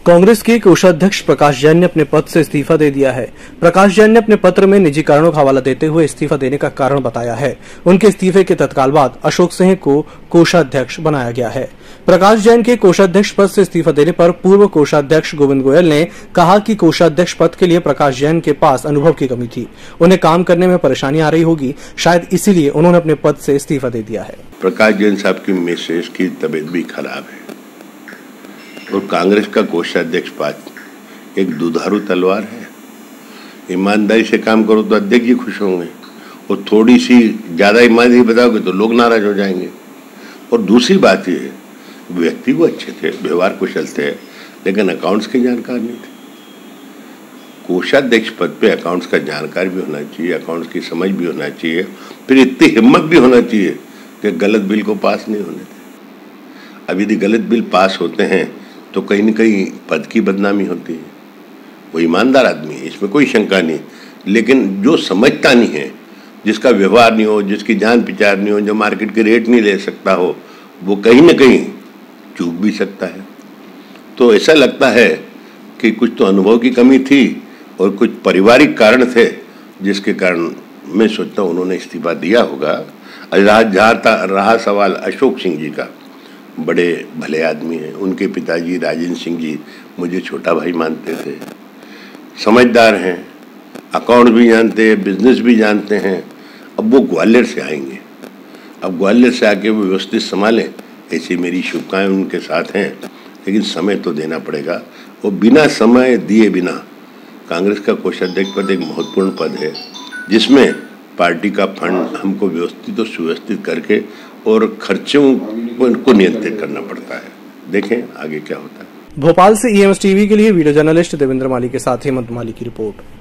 कांग्रेस के कोषाध्यक्ष प्रकाश जैन ने अपने पद से इस्तीफा दे दिया है। प्रकाश जैन ने अपने पत्र में निजी कारणों का हवाला देते हुए इस्तीफा देने का कारण बताया है। उनके इस्तीफे के तत्काल बाद अशोक सिंह को कोषाध्यक्ष बनाया गया है। प्रकाश जैन के कोषाध्यक्ष पद से इस्तीफा देने पर पूर्व कोषाध्यक्ष गोविंद गोयल ने कहा कि कोषाध्यक्ष पद के लिए प्रकाश जैन के पास अनुभव की कमी थी, उन्हें काम करने में परेशानी आ रही होगी, शायद इसीलिए उन्होंने अपने पद से इस्तीफा दे दिया है। प्रकाश जैन साहब की मिसेज की तबीयत भी खराब है और कांग्रेस का कोषाध्यक्ष पद एक दुधारू तलवार है। ईमानदारी से काम करो तो अध्यक्ष जी खुश होंगे और थोड़ी सी ज्यादा ईमानदारी बताओगे तो लोग नाराज हो जाएंगे। और दूसरी बात ये है, व्यक्ति वो अच्छे थे, व्यवहार कुशल थे, लेकिन अकाउंट्स की जानकार नहीं थे। कोषाध्यक्ष पद पे अकाउंट्स का जानकार भी होना चाहिए, अकाउंट्स की समझ भी होना चाहिए, फिर इतनी हिम्मत भी होना चाहिए कि गलत बिल को पास नहीं होने थे। अब यदि गलत बिल पास होते हैं तो कहीं न कहीं पद की बदनामी होती है। वो ईमानदार आदमी है, इसमें कोई शंका नहीं, लेकिन जो समझता नहीं है, जिसका व्यवहार नहीं हो, जिसकी जान पहचान नहीं हो, जो मार्केट के रेट नहीं ले सकता हो, वो कहीं न कहीं चूक भी सकता है। तो ऐसा लगता है कि कुछ तो अनुभव की कमी थी और कुछ पारिवारिक कारण थे, जिसके कारण मैं सोचता हूँ उन्होंने इस्तीफा दिया होगा। रहा सवाल अशोक सिंह जी का, बड़े भले आदमी हैं। उनके पिताजी राजेंद्र सिंह जी मुझे छोटा भाई मानते थे, समझदार हैं, अकाउंट भी जानते हैं, बिजनेस भी जानते हैं। अब वो ग्वालियर से आएंगे, अब ग्वालियर से आके वो व्यवस्थित संभालें, ऐसी मेरी शुभकामनाएं उनके साथ हैं, लेकिन समय तो देना पड़ेगा। वो बिना समय दिए बिना, कांग्रेस का कोषाध्यक्ष पद एक महत्वपूर्ण पद है जिसमें पार्टी का फंड हमको व्यवस्थित और सुव्यवस्थित करके और खर्चों को नियंत्रित करना पड़ता है। देखें आगे क्या होता है। भोपाल से EMS टीवी के लिए वीडियो जर्नलिस्ट देवेंद्र माली के साथ हेमंत माली की रिपोर्ट।